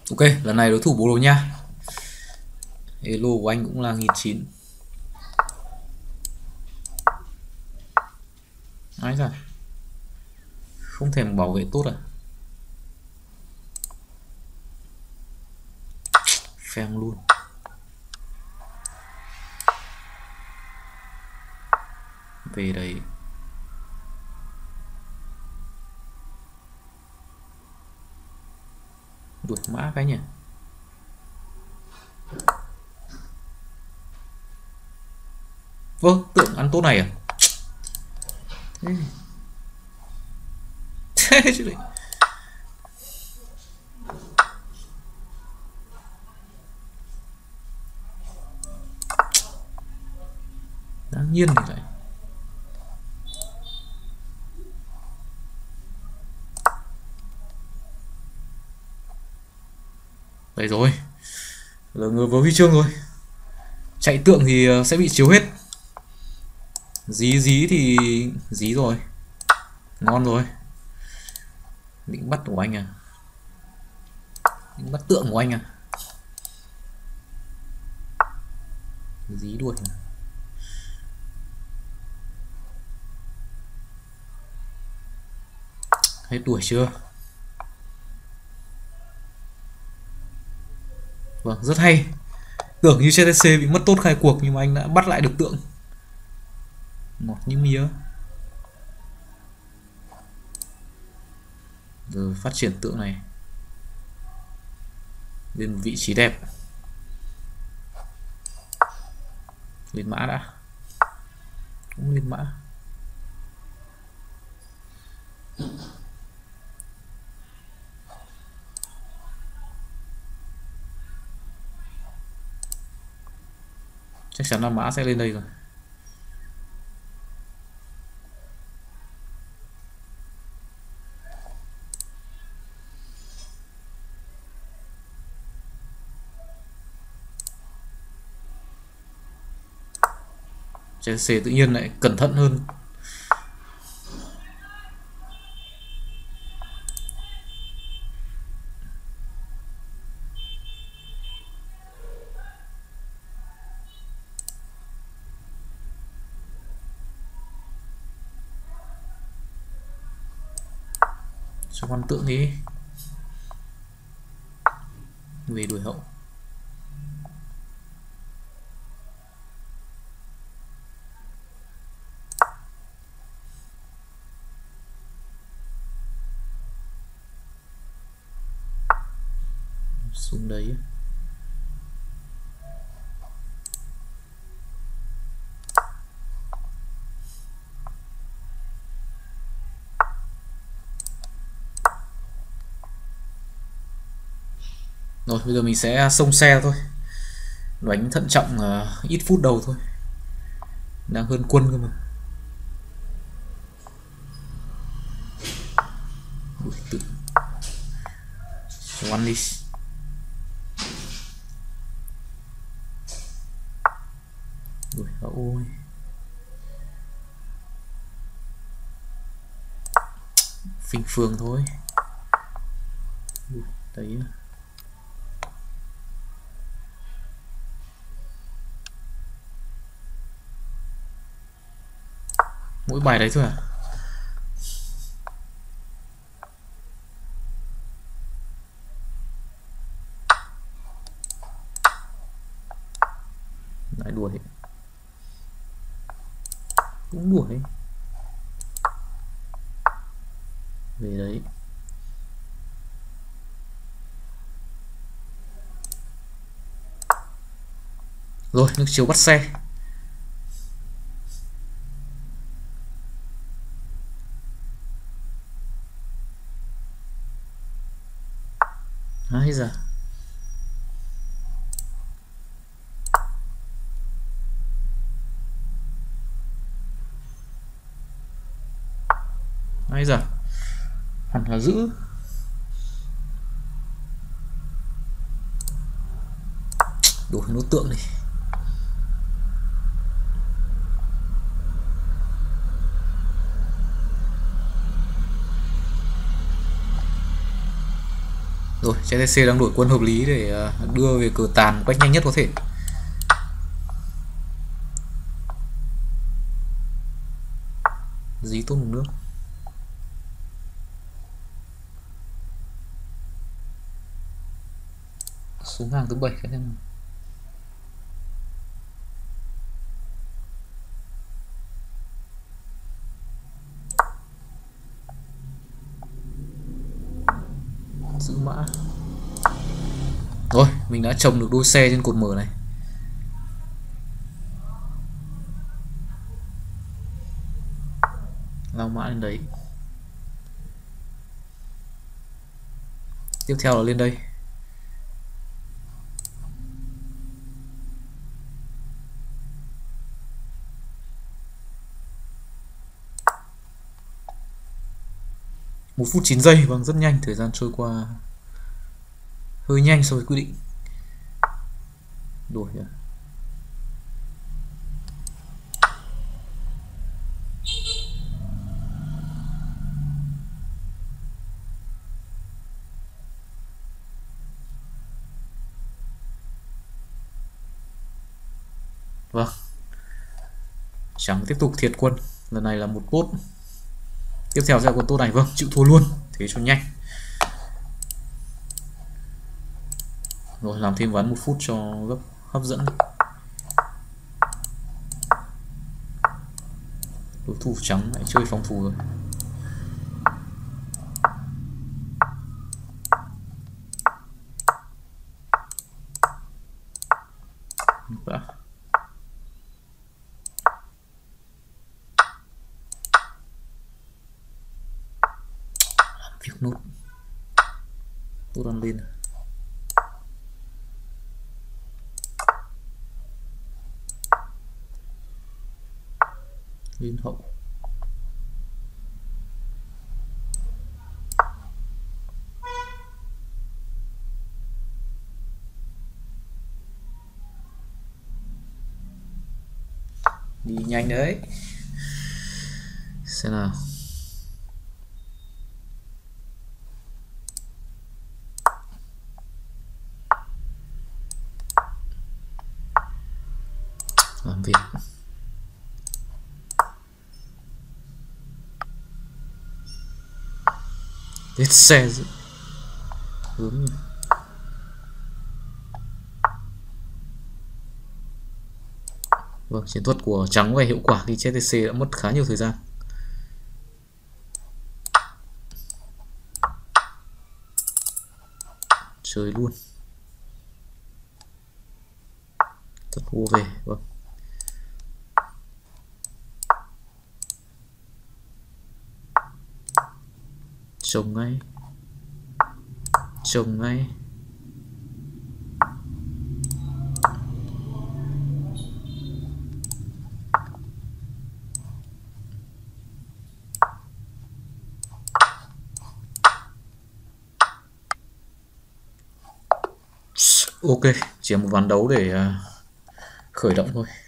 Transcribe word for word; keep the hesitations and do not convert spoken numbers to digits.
Ok, lần này đối thủ Bồ Đào Nha. Elo của anh cũng là nghìn chín. Nói ra không thèm bảo vệ tốt à? Phèn luôn. Về đây. Đuổi mã cái nhỉ. Vâng, tượng ăn tốt này à? Thế, thế chứ lại. Đáng nhiên thì lại. Đây rồi. Là người với huy chương rồi. Chạy tượng thì ờ, sẽ bị chiếu hết. Dí dí thì dí rồi. Ngon rồi. Định bắt của anh à? Định bắt tượng của anh à? Dí đuổi à? Hết đuổi chưa? Vâng, rất hay. Tưởng như xê tê xê bị mất tốt khai cuộc nhưng mà anh đã bắt lại được tượng. Ngọt như mía. Rồi phát triển tượng này lên một vị trí đẹp. Lên mã đã. Cũng lên mã. Chắc chắn là mã sẽ lên đây rồi. Chelsea tự nhiên lại cẩn thận hơn. Cho con tượng đi. Về đuổi hậu. Xuống đấy. Rồi bây giờ mình sẽ xông xe thôi. Đánh thận trọng uh, ít phút đầu thôi. Đang hơn quân cơ mà. Ui, tự one đi. Ui, ôi. Phình phường thôi. Ui, đấy. Mỗi bài đấy thôi à? Lại đuổi. Cũng đuổi. Về đấy. Rồi, nước chiếu bắt xe. Ai da. Ai da. Hẳn là giữ. Đổi nốt tượng đi. Rồi, chê tê xê đang đổi quân hợp lý để đưa về cờ tàn một cách nhanh nhất có thể. Dí tốt một nước. Xuống hàng thứ bảy cái này. Giữ mã. Rồi, mình đã trồng được đôi xe trên cột mở này. Lao mã lên đấy. Tiếp theo là lên đây. Một phút chín giây, vâng, rất nhanh, thời gian trôi qua hơi nhanh so với quy định. Đổi à? Vâng, trắng tiếp tục thiệt quân, lần này là một cốt. Tiếp theo sẽ là con tốt này, vâng, chịu thua luôn, thế cho nhanh. Rồi, làm thêm ván một phút cho gấp hấp dẫn. Đối thủ trắng lại chơi phòng thủ rồi. Đã. Việc nốt tốt ăn lên lên hậu. Đi nhanh đấy. Xem nào. Làm việc. Đến xe hướng nhỉ. Vâng, chiến thuật của trắng về hiệu quả khi chê tê xê đã mất khá nhiều thời gian. Chơi luôn. Thật vua về, vâng. Trồng ngay. Trồng ngay. Ok, chỉ một ván đấu để khởi động thôi.